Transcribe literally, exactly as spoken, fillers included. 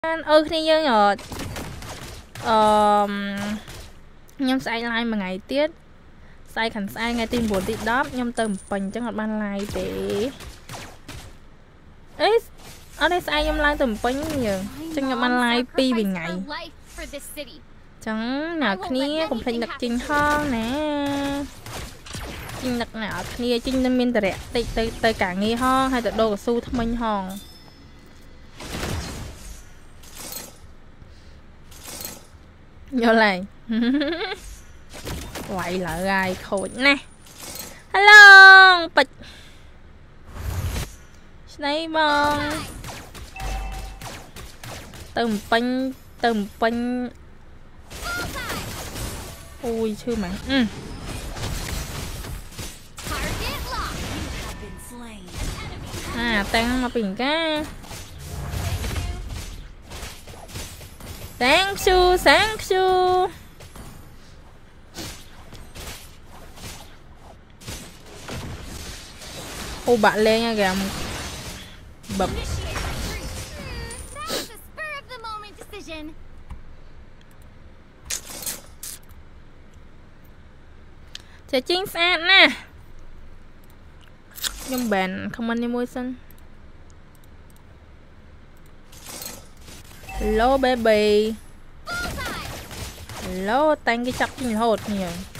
ừ khi dương ở ờ nhâm sai like một ngày tiết sai khẩn sai ngày tin buồn tị đóp nhâm tầm bình chẳng ngọt ban like để ấy ở đây sai nhâm like tầm bình nhiều chẳng ngọt ban like pi vì ngày chẳng nào kia cũng thành đặc trình hơn nè trình đặc nào kia trình năm miên tệ tệ tệ tệ cả nghi hơn hay tệ đồ của su thông minh hòn vô lại quậy lại gai khôi nè hello bịch đây bông từng pin từng pin ui chưa mà ừ. À tăng mà bình cá thank you thank you ô bạn lên nha kìa bập chả chính xác nè nhưng bạn không ăn đi mua xanh hello baby hello tăng cái chọc như hột nhiều